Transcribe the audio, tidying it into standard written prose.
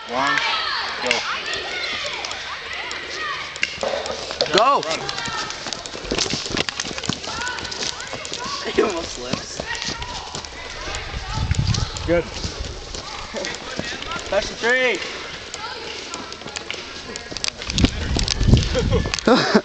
One, go. Go! Run. He almost slips. Good. Touch the tree!